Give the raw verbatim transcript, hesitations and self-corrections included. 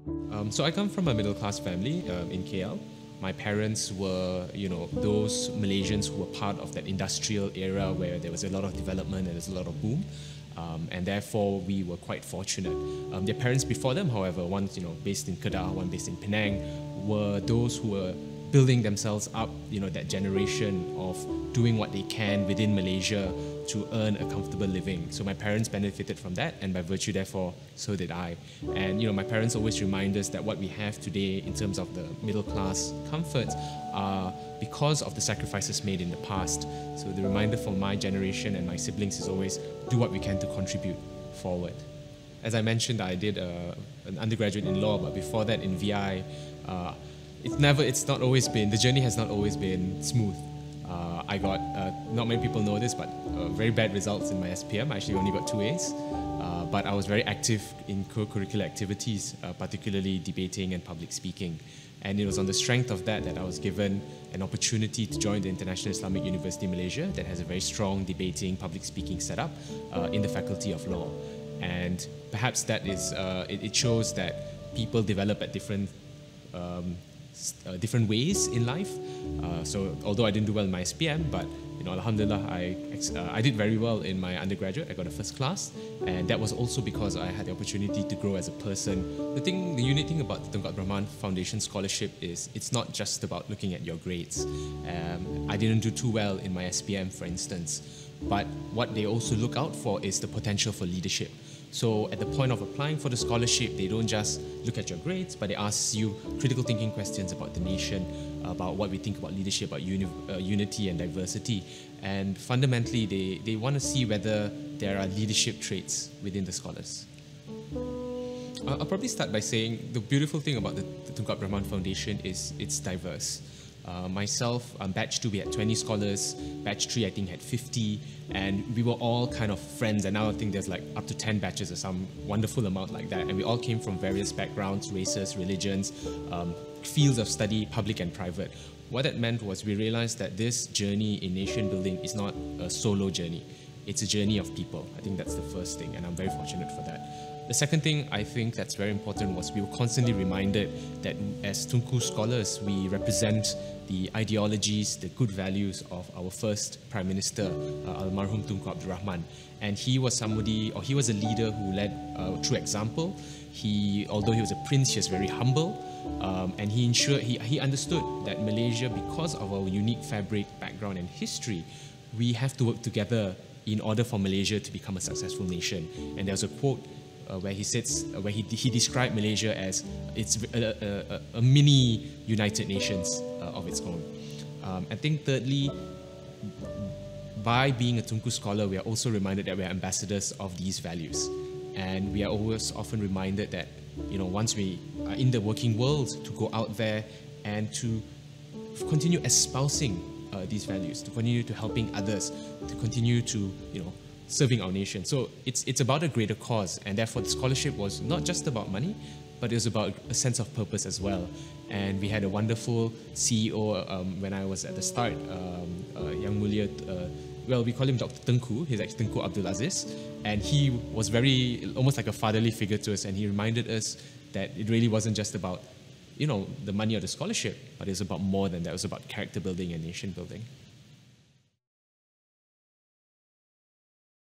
Um, so I come from a middle-class family um, in K L. My parents were, you know, those Malaysians who were part of that industrial era where there was a lot of development and there's a lot of boom. Um, and therefore, we were quite fortunate. Um, their parents before them, however, one you know based in Kedah, one based in Penang, were those who were building themselves up, you know, that generation of doing what they can within Malaysia to earn a comfortable living. So my parents benefited from that, and by virtue, therefore, so did I. And you know, my parents always remind us that what we have today in terms of the middle class comforts are because of the sacrifices made in the past. So the reminder for my generation and my siblings is always do what we can to contribute forward. As I mentioned, I did uh, an undergraduate in law, but before that in V I, uh, it's never, it's not always been, the journey has not always been smooth. Uh, I got, uh, not many people know this, but uh, very bad results in my S P M. I actually only got two A's, uh, but I was very active in co-curricular activities, uh, particularly debating and public speaking. And it was on the strength of that that I was given an opportunity to join the International Islamic University Malaysia that has a very strong debating, public speaking setup uh, in the Faculty of Law. And perhaps that is, uh, it, it shows that people develop at different um, Uh, different ways in life. Uh, so although I didn't do well in my S P M, but you know, alhamdulillah, I, uh, I did very well in my undergraduate. I got a first class, and that was also because I had the opportunity to grow as a person. The thing, the unique thing about the Tunku Abdul Rahman Foundation Scholarship is it's not just about looking at your grades. Um, I didn't do too well in my S P M, for instance, but what they also look out for is the potential for leadership. So at the point of applying for the scholarship, they don't just look at your grades, but they ask you critical thinking questions about the nation, about what we think about leadership, about uni uh, unity and diversity. And fundamentally, they, they want to see whether there are leadership traits within the scholars. I'll probably start by saying the beautiful thing about the, the Tunku Abdul Rahman Foundation is it's diverse. Uh, myself, um, batch two, we had twenty scholars, batch three, I think, had fifty, and we were all kind of friends, and now I think there's like up to ten batches or some wonderful amount like that, and we all came from various backgrounds, races, religions, um, fields of study, public and private. What that meant was we realized that this journey in nation building is not a solo journey, it's a journey of people. I think that's the first thing, and I'm very fortunate for that. The second thing I think that's very important was we were constantly reminded that as Tunku scholars, we represent the ideologies, the good values of our first Prime Minister, uh, Almarhum Tunku Abdul Rahman. And he was somebody, or he was a leader who led uh, through example. He, although he was a prince, he was very humble. Um, and he ensured, he, he understood that Malaysia, because of our unique fabric, background and history, we have to work together in order for Malaysia to become a successful nation. And there's a quote Uh, where he sits, uh, where he, he described Malaysia as it's a, a, a mini United Nations uh, of its own. Um, I think thirdly, by being a Tunku scholar, we are also reminded that we are ambassadors of these values. And we are always often reminded that, you know, once we are in the working world, to go out there and to continue espousing uh, these values, to continue to helping others, to continue to, you know, serving our nation. So it's, it's about a greater cause, and therefore the scholarship was not just about money, but it was about a sense of purpose as well. And we had a wonderful C E O um, when I was at the start, um, uh, Yang Mulia, uh, well, we call him Doctor Tengku, he's actually Tengku Abdul Aziz, and he was very, almost like a fatherly figure to us, and he reminded us that it really wasn't just about, you know, the money or the scholarship, but it was about more than that. It was about character building and nation building.